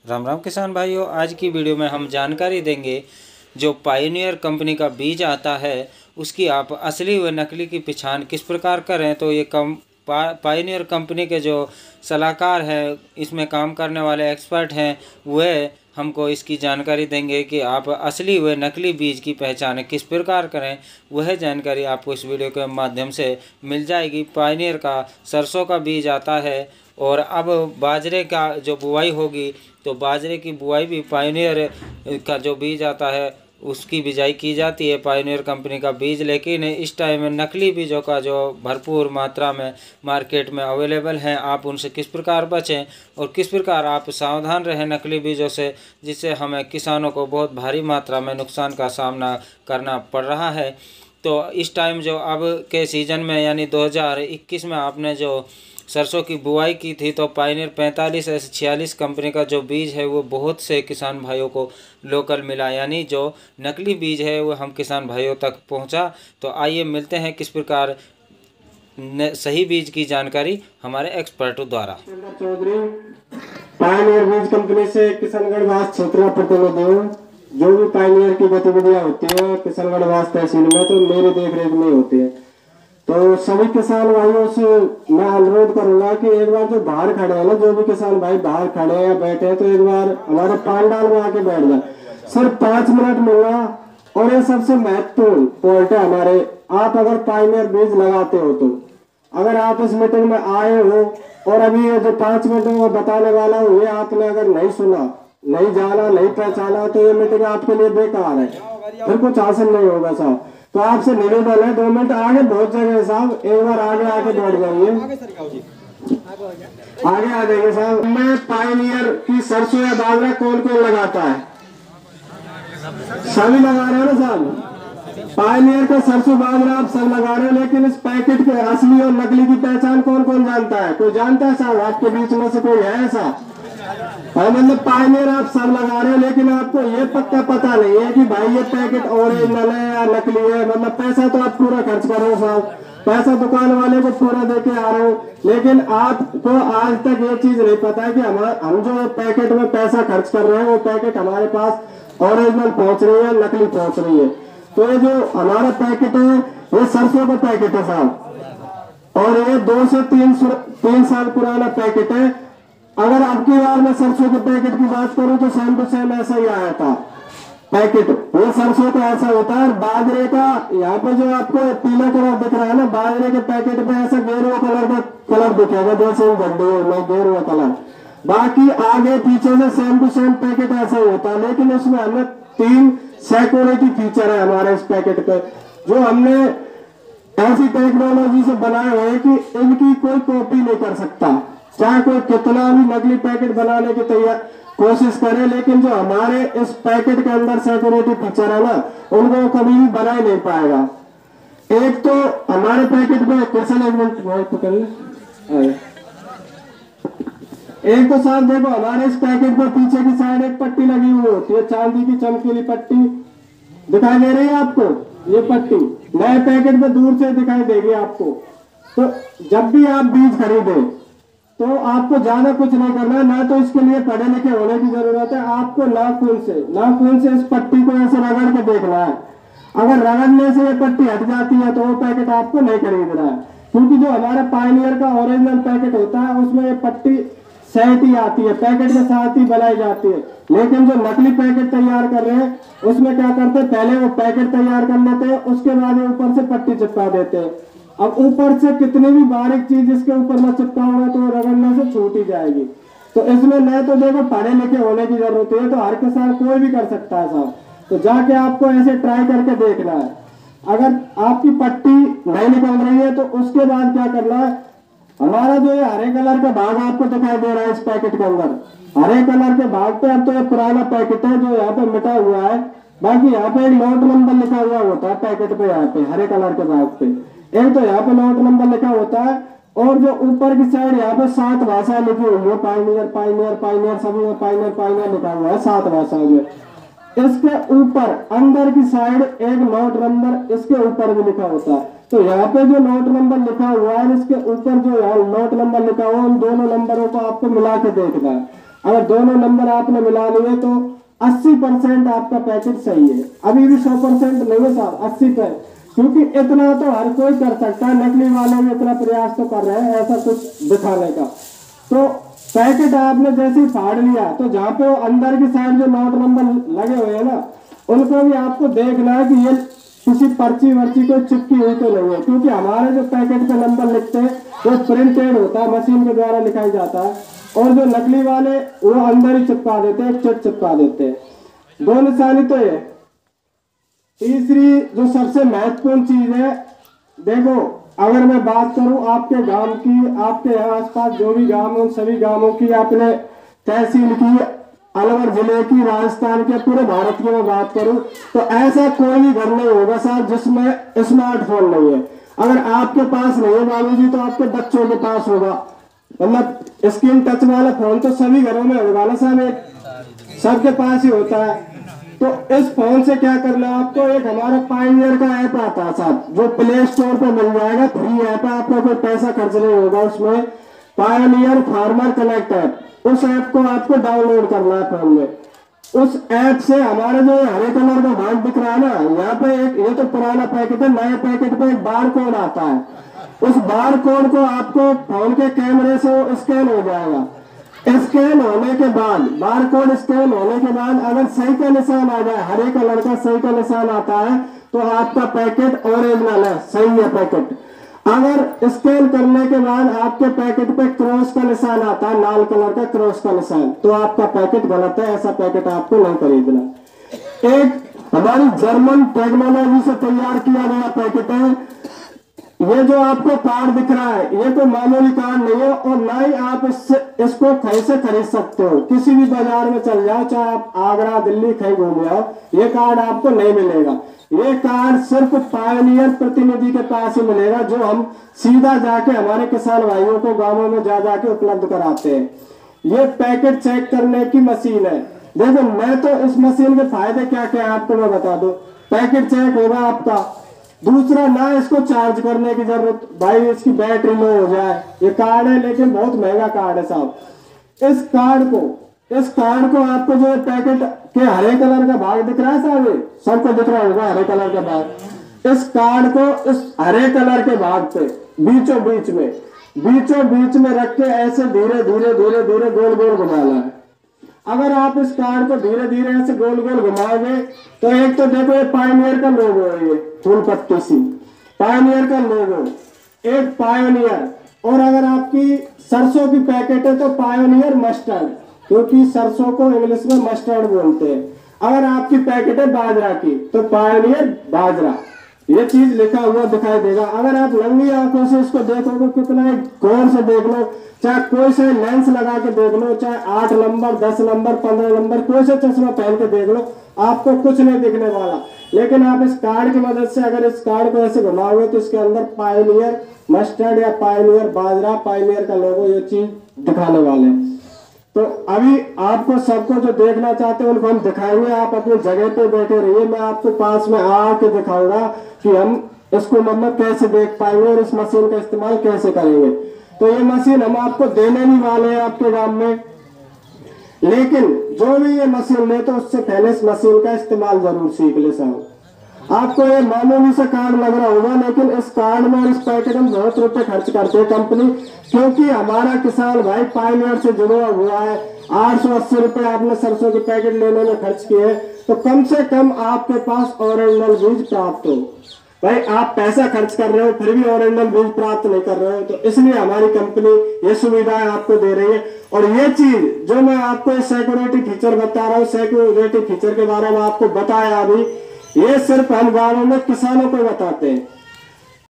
राम राम किसान भाइयों, आज की वीडियो में हम जानकारी देंगे जो पायोनियर कंपनी का बीज आता है उसकी आप असली व नकली की पहचान किस प्रकार करें। तो ये पायोनियर कंपनी के जो सलाहकार हैं, इसमें काम करने वाले एक्सपर्ट हैं, वह हमको इसकी जानकारी देंगे कि आप असली व नकली बीज की पहचान किस प्रकार करें। वह जानकारी आपको इस वीडियो के माध्यम से मिल जाएगी। पायोनियर का सरसों का बीज आता है और अब बाजरे का जो बुआई होगी तो बाजरे की बुआई भी पायोनियर का जो बीज आता है उसकी बिजाई की जाती है, पायोनियर कंपनी का बीज। लेकिन इस टाइम नकली बीजों का जो भरपूर मात्रा में मार्केट में अवेलेबल हैं, आप उनसे किस प्रकार बचें और किस प्रकार आप सावधान रहें नकली बीजों से, जिससे हमें किसानों को बहुत भारी मात्रा में नुकसान का सामना करना पड़ रहा है। तो इस टाइम जो अब के सीज़न में यानी 2021 में आपने जो सरसों की बुआई की थी तो पायोनियर 45S46 कंपनी का जो बीज है वो बहुत से किसान भाइयों को लोकल मिला, यानी जो नकली बीज है वो हम किसान भाइयों तक पहुंचा। तो आइए मिलते हैं किस प्रकार सही बीज की जानकारी हमारे एक्सपर्टों द्वारा। चौधरी, पायोनियर बीज कंपनी से किशनगढ़ वास क्षेत्र प्रतिनिधि हूँ। जो भी पायोनियर की गतिविधियां होती है किशनगढ़ वास तहसील में तो मेरे देखरेख में होती है। तो सभी किसान भाइयों से मैं अनुरोध करूंगा कि एक बार जो बाहर खड़े हैं ना, जो भी किसान भाई बाहर खड़े हैं या बैठे हैं, तो एक बार हमारे पांडाल में आके बैठ जाए। सिर्फ 5 मिनट मिलना। और ये सबसे महत्वपूर्ण पॉइंट है हमारे, आप अगर पायोनियर बीज लगाते हो तो अगर आप इस मीटिंग में आए हो और अभी ये जो 5 मिनट में बताने वाला हूँ ये आपने अगर नहीं सुना, नहीं जाना, नहीं पहचाना तो ये मीटिंग आपके लिए बेकार है, फिर कुछ हासिल नहीं होगा साहब। तो आपसे निवेदन है 2 मिनट आगे बहुत जगह है साहब, एक बार आगे आके बैठ जाइए, आगे आ जाइए साहब। मैं पायोनियर की सरसों या बाजरा कौन कौन लगाता है? सभी लगा रहे हो ना साहब। पायोनियर का सरसों बाजरा आप सब लगा रहे हो, लेकिन इस पैकेट के असली और नकली की पहचान कौन कौन जानता है? कोई जानता है साहब? आपके बीच में से कोई है ऐसा? और मतलब पायोनियर आप सब लगा रहे हो लेकिन आपको ये पक्का पता नहीं है कि भाई ये पैकेट ओरिजिनल है या नकली है। मतलब पैसा तो आप पूरा खर्च कर रहे हो साहब, पैसा दुकान वाले को पूरा देके आ रहे हो, लेकिन आपको आज तक ये चीज नहीं पता है कि हम जो पैकेट में पैसा खर्च कर रहे हैं वो पैकेट हमारे पास ओरिजिनल पहुंच रही है, नकली पहुंच रही है। तो ये जो हमारा पैकेट है ये सरसों का पैकेट है साहब, और ये 2 से 3 साल पुराना पैकेट है। अगर आपकी बार मैं सरसों के पैकेट की बात करूं तो सेम टू सेम ऐसा ही आया था पैकेट। वो सरसों का ऐसा होता है। बाजरे का यहाँ पे जो आपको पीला कलर दिख रहा है ना, बाजरे के पैकेट पे ऐसा गेरुआ कलर का कलर दिखेगा, जैसे गड्ढे में गेरुआ कलर। बाकी आगे पीछे से सेम टू सेम पैकेट ऐसा ही होता है, लेकिन उसमें हमें 3 सिक्योरिटी फीचर है हमारे इस पैकेट पे, जो हमने ऐसी टेक्नोलॉजी से बनाए हुए हैं कि इनकी कोई कॉपी नहीं कर सकता, चाहे कोई कितना भी नकली पैकेट बनाने की कोशिश करे। लेकिन जो हमारे इस पैकेट के अंदर सिक्योरिटी फीचर है ना, उनको कभी भी बना ही नहीं पाएगा। एक तो हमारे पैकेट में क्वेश्चन एक तो साहब देखो, हमारे इस पैकेट पर पीछे की साइड एक पट्टी लगी हुई होती है, चांदी की चमकीली पट्टी दिखाई दे रही है आपको। ये पट्टी नए पैकेट में दूर से दिखाई देगी आपको। तो जब भी आप बीज खरीदे तो आपको ज्यादा कुछ नहीं करना है, ना तो इसके लिए पढ़े लिखे होने की जरूरत है। आपको नाखून से इस पट्टी को ऐसे रगड़ के देखना है। अगर रगड़ने से ये पट्टी हट जाती है तो वो पैकेट आपको नहीं खरीदना है, क्योंकि जो हमारा पायोनियर का ओरिजिनल पैकेट होता है उसमें ये पट्टी सेट ही आती है, पैकेट के साथ ही बनाई जाती है। लेकिन जो नकली पैकेट तैयार कर रहे हैं उसमें क्या करते हैं, पहले वो पैकेट तैयार कर लेते हैं, उसके बाद ऊपर से पट्टी चिपका देते हैं। अब ऊपर से कितनी भी बारीक चीज इसके ऊपर न चिपका हुआ तो रगड़ने से छूट ही जाएगी। तो इसमें न तो देखो पढ़े लिखे होने की जरूरत है, तो हर किसान कोई भी कर सकता है साहब। तो जाके आपको ऐसे ट्राई करके देखना है। अगर आपकी पट्टी नहीं निकल रही है तो उसके बाद क्या करना है, हमारा जो ये हरे कलर का भाग आपको दिखाई दे रहा है इस पैकेट के अंदर, हरे कलर के भाग पे अब तो ये पुराना पैकेट है जो यहाँ पे मिटा हुआ है। बाकी यहाँ पे एक लॉट नंबर लिखा हुआ होता है पैकेट पे, यहाँ पे हरे कलर के भाग पे एक तो यहाँ पे लॉट नंबर लिखा होता है, और जो ऊपर की साइड यहाँ पे 7 भाषा लिखी हुई है, पायोनियर पायोनियर पायोनियर सभी में पायोनियर पायोनियर लिखा हुआ है 7 भाषा में। इसके ऊपर अंदर की साइड एक नोट नंबर इसके ऊपर भी लिखा होता है। तो यहाँ पे जो नोट नंबर लिखा हुआ है इसके ऊपर जो यहाँ नोट नंबर लिखा हुआ है, उन दोनों नंबरों को आपको मिला के देखना है। अगर दोनों नंबर आपने मिला लिए तो 80% आपका पैकेट सही है। अभी भी 100% नहीं है साहब, 80%, क्योंकि इतना तो हर कोई कर सकता है, नकली वाले भी इतना प्रयास तो कर रहे हैं ऐसा कुछ दिखाने का। तो पैकेट आपने जैसे ही फाड़ लिया तो जहाँ पे वो अंदर की साइड जो नोट नंबर लगे हुए हैं ना, उनको भी आपको देखना है कि ये किसी पर्ची वर्ची को चिपकी हुई तो नहीं है, क्योंकि हमारे जो पैकेट पे नंबर लिखते हैं वो प्रिंटेड होता है, मशीन के द्वारा लिखाई जाता है, और जो नकली वाले वो अंदर ही चिपका देते हैं, चिट चिपका देते हैं। दो निशानी तो ये। तीसरी जो सबसे महत्वपूर्ण चीज है, देखो अगर मैं बात करूं आपके गांव की, आपके आसपास जो भी गांव हैं उन सभी गांवों की, आपने तहसील की, अलवर जिले की, राजस्थान के, पूरे भारत की मैं बात करूं तो ऐसा कोई भी घर नहीं होगा साहब जिसमें स्मार्टफोन नहीं है। अगर आपके पास नहीं है बाबूजी तो आपके बच्चों के पास होगा। मतलब स्क्रीन टच वाला फोन तो सभी घरों में होगा ना साहब, एक सबके पास ही होता है। तो इस फोन से क्या करना है आपको, एक हमारा पायनियर का ऐप आता है साहब, जो प्ले स्टोर पर मिल जाएगा, फ्री ऐप है, आपको कोई पैसा खर्च नहीं होगा उसमें। पायनियर फार्मर कनेक्ट ऐप, उस ऐप को आपको डाउनलोड करना है फोन में। उस ऐप से हमारे जो हरे कलर का भाग दिख रहा है ना, यहाँ पे एक, ये तो पुराना पैकेट है, नए पैकेट पे एक बार कोड आता है। उस बार कोड को आपको फोन के कैमरे से स्कैन हो जाएगा। स्कैन होने के बाद, बार कोड स्कैन होने के बाद अगर सही का निशान आ जाए, हरे कलर का सही का निशान आता है तो आपका पैकेट ओरिजिनल है, सही है पैकेट। अगर स्कैन करने के बाद आपके पैकेट पे क्रॉस का निशान आता है, लाल कलर का क्रॉस का निशान, तो आपका पैकेट गलत है, ऐसा पैकेट आपको नहीं खरीदना। एक हमारी जर्मन टेक्नोलॉजी से तैयार किया गया पैकेट है। ये जो आपको कार्ड दिख रहा है ये कोई मामूली कार्ड नहीं है, और ना ही आप इसको कहीं से खरीद सकते हो। किसी भी बाजार में चल जाओ, चाहे आप आगरा दिल्ली कहीं घूम जाओ, ये कार्ड आपको नहीं मिलेगा। ये कार्ड सिर्फ पायनियर प्रतिनिधि के पास ही मिलेगा, जो हम सीधा जाके हमारे किसान भाइयों को गांवों में जा जाके उपलब्ध कराते हैं। ये पैकेट चेक करने की मशीन है। देखो मैं तो इस मशीन के फायदे क्या क्या है आपको मैं बता दूं। पैकेट चेक होगा आपका, दूसरा ना इसको चार्ज करने की जरूरत, भाई इसकी बैटरी लो हो जाए। ये कार्ड है लेकिन बहुत महंगा कार्ड है साहब। इस कार्ड को आपको जो पैकेट के हरे कलर का भाग दिख रहा है साहब, सबको दिख रहा होगा हरे कलर का भाग। इस कार्ड को इस हरे कलर के भाग पे बीचों बीच में रख के ऐसे धीरे धीरे गोल गोल घुमाना है। अगर आप इस कार्ड को धीरे धीरे ऐसे गोल गोल घुमाओगे तो एक तो देखो ये पायनियर का लोगो है, ये फूल पत्ती सी पायनियर का लोगो, एक पायनियर। और अगर आपकी सरसों की पैकेट है तो पायनियर मस्टर्ड, क्योंकि सरसों को इंग्लिश में मस्टर्ड बोलते हैं। अगर आपकी पैकेट है बाजरा की तो पायनियर बाजरा, ये चीज लिखा हुआ दिखाई देगा। अगर आप नंगी आंखों से इसको देखोगे, कितना गौर से देख लो, चाहे कोई से लेंस लगा के देख लो, चाहे 8 नंबर 10 नंबर 15 नंबर कोई से चश्मा पहन के देख लो, आपको कुछ नहीं दिखने वाला। लेकिन आप इस कार्ड की मदद से अगर इस कार्ड को ऐसे घुमाओगे तो इसके अंदर पायनियर मस्टर्ड या पायनियर बाजरा, पायनियर का लोगो, ये चीज दिखाने वाले। तो अभी आपको सबको जो देखना चाहते हैं उनको हम दिखाएंगे। आप अपनी जगह पे बैठे रहिए, मैं आपको पास में आके दिखाऊंगा कि हम इसको मतलब कैसे देख पाएंगे और इस मशीन का इस्तेमाल कैसे करेंगे। तो ये मशीन हम आपको देने नहीं वाले हैं आपके गांव में, लेकिन जो भी ये मशीन ले तो उससे पहले इस मशीन का इस्तेमाल जरूर सीख ले साहब। आपको ये मामूली सा कार्ड लग रहा होगा, लेकिन इस कार्ड में और इस पैकेट में बहुत रुपए खर्च करते हैं कंपनी, क्योंकि हमारा किसान भाई पायनियर से जुड़ा हुआ है। 880 रुपए आपने सरसों के पैकेट लेने में खर्च किए, तो कम से कम आपके पास ओरिजिनल बीज प्राप्त हो। भाई आप पैसा खर्च कर रहे हो फिर भी ओरिजिनल बीज प्राप्त नहीं कर रहे हो, तो इसलिए हमारी कंपनी ये सुविधाएं आपको दे रही है। और ये चीज जो मैं आपको सिक्योरिटी फीचर बता रहा हूँ, सिक्योरिटी फीचर के बारे में आपको बताया अभी, ये सिर्फ हम गाँवों में किसानों को बताते हैं।